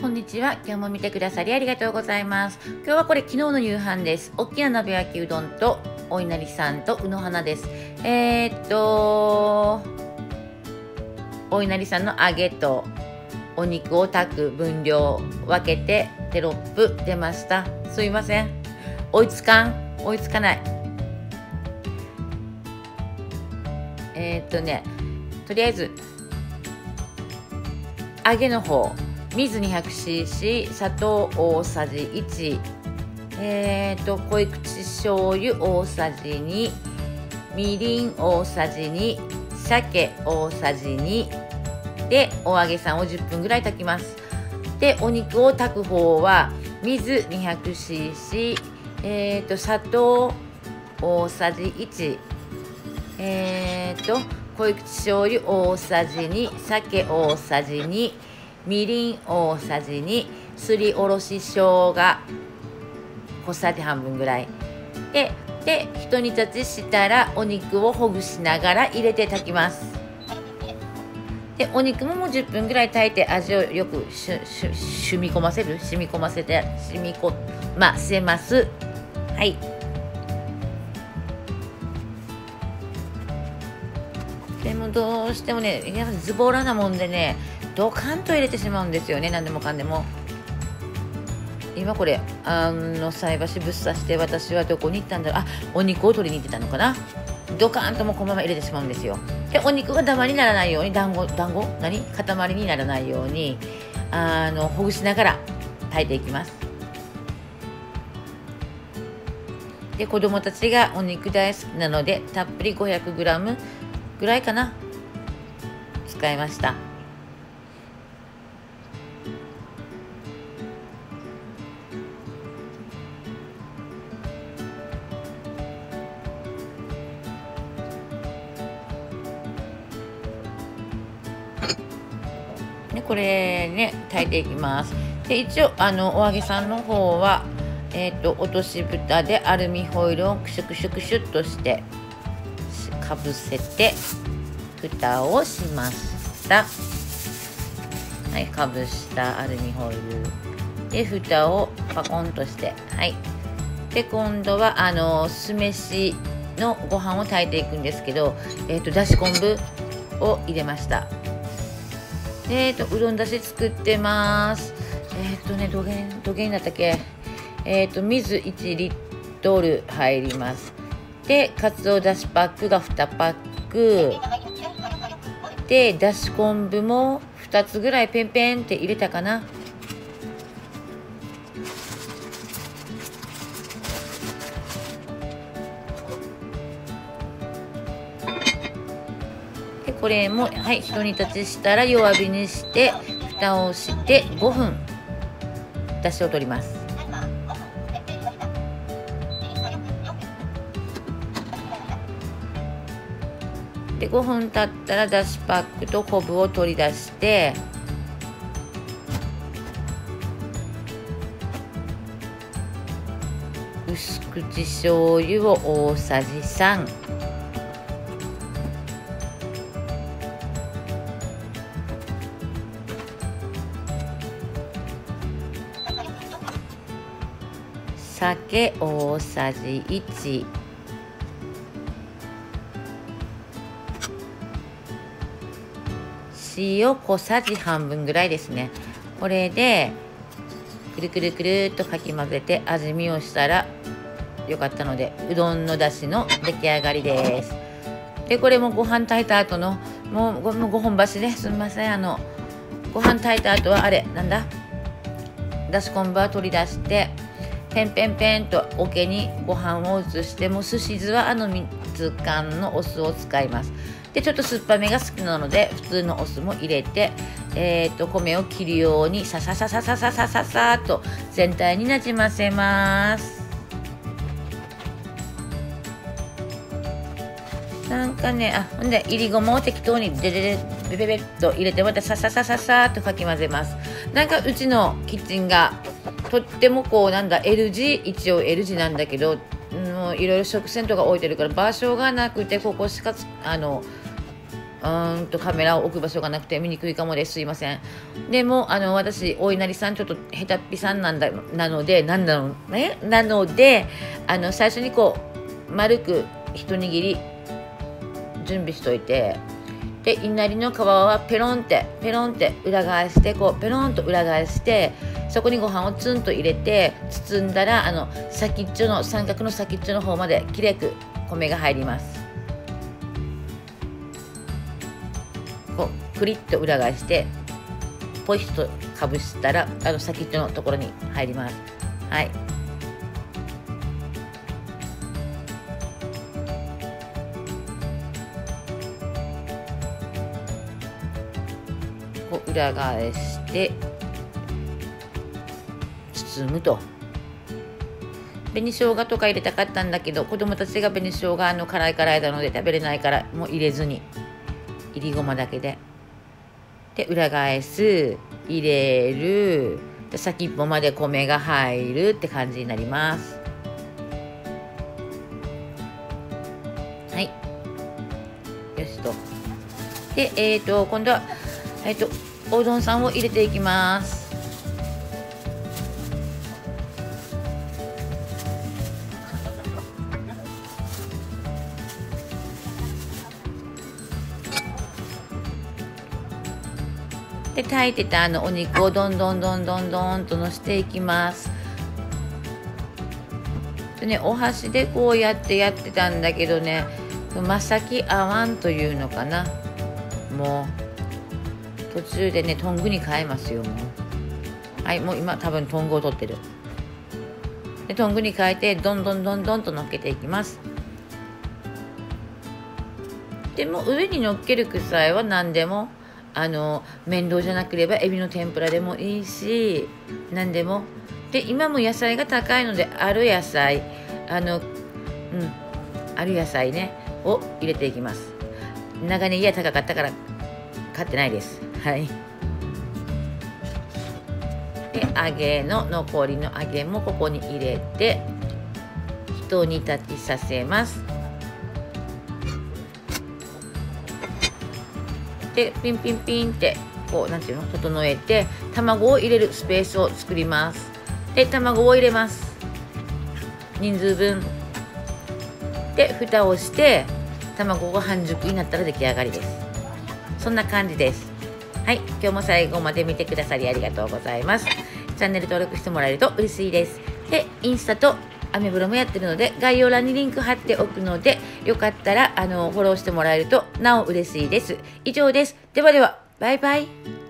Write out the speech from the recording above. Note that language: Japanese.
こんにちは。今日も見てくださりありがとうございます。今日はこれ昨日の夕飯です。大きな鍋焼きうどんとお稲荷さんとうの花です。お稲荷さんの揚げとお肉を炊く分量分けてテロップ出ました。すいません。追いつかない。とりあえず揚げの方、水 200cc、 砂糖大さじ1、濃い口醤油大さじ2、みりん大さじ2、鮭大さじ2でお揚げさんを10分ぐらい炊きます。でお肉を炊く方は水 200cc、砂糖大さじ1、濃い口醤油大さじ2、鮭大さじ2、みりん大さじ2、すりおろし生姜小さじ半分ぐらいでひと煮立ちしたらお肉をほぐしながら入れて炊きます。でお肉ももう10分ぐらい炊いて味をよく染み込ませます。はい。でもどうしてもね、やっぱズボラなもんでね、ドカンと入れてしまうんですよね。何でもかんでも。今これ菜箸ぶっ刺して私はどこに行ったんだろう。お肉を取りに行ってたのかな。ドカンともこのまま入れてしまうんですよ。でお肉がダマにならないように塊にならないようにほぐしながら炊いていきます。で子供たちがお肉大好きなのでたっぷり 500g ぐらいかな使いました。でこれね炊いていきます。で一応お揚げさんの方は落とし蓋でアルミホイルをクシュクシュクシュっとしてかぶせて蓋をしました。はい、かぶしたアルミホイルで蓋をパコンとして、はい。で今度は酢飯のご飯を炊いていくんですけど、だし昆布を入れました。うどんだし作ってます。どげんだったっけ。水1リットル入ります。でかつおだしパックが2パックで、だし昆布も2つぐらいペンペンって入れたかな。でこれもはいひと煮立ちしたら弱火にして蓋をして5分だしを取ります。で5分経ったらだしパックと昆布を取り出して薄口醤油を大さじ3、酒大さじ1、塩小さじ半分ぐらいですね。これでくるくるくるっとかき混ぜて味見をしたらよかったのでうどんのだしの出来上がりです。でこれもご飯炊いた後のもう5本箸ね、すみません。ご飯炊いた後はだし昆布は取り出してペンペンペンと桶にご飯を移して、もうすし酢は蜜缶のお酢を使います。でちょっと酸っぱめが好きなので普通のお酢も入れて、米を切るようにさっと全体になじませます。なんかねほんでいりごまを適当にベベっと入れてまたさっとかき混ぜます。なんかうちのキッチンがとってもL 字、一応 L 字なんだけどいろいろ食洗とか置いてるから場所がなくてここしかカメラを置く場所がなくて見にくいかもです。すいません。でも私お稲荷さんちょっと下手っぴさんなので最初にこう丸く一握り準備しといて、で稲荷の皮はペロンって裏返して、こうペロンと裏返して、そこにご飯をツンと入れて包んだら、先っちょの三角の先っちょの方まできれく米が入ります。こうクリッと裏返してポイッとかぶしたら先っちょのところに入ります。はい。こう裏返して包むと。紅生姜とか入れたかったんだけど、子供たちが紅生姜辛いなので食べれないから、もう入れずにいりごまだけで、裏返す、入れる、で先っぽまで米が入るって感じになります。はい、よしと。で今度はおうどんさんを入れていきます。で炊いてたお肉をどんどんとのしていきます。でね、お箸でこうやってたんだけどね、まさき合わんというのかな。もう途中でねトングに変えますよ。もうはい、もう今多分トングを取ってる。でトングに変えてどんどんと乗っけていきます。でも上に乗っける具材は何でも面倒じゃなければエビの天ぷらでもいいし、何でも。で今も野菜が高いので、ある野菜ねを入れていきます。長ネギが高かったから買ってないです。はい。で揚げの残りの揚げもここに入れて一煮立ちさせます。でピンってこうなんていうの、整えて卵を入れるスペースを作ります。で卵を入れます。人数分で蓋をして卵が半熟になったら出来上がりです。そんな感じです。はい、今日も最後まで見てくださりありがとうございます。チャンネル登録してもらえると嬉しいです。でインスタとアメブロもやってるので、概要欄にリンク貼っておくので、よかったらフォローしてもらえるとなお嬉しいです。以上です。ではバイバイ。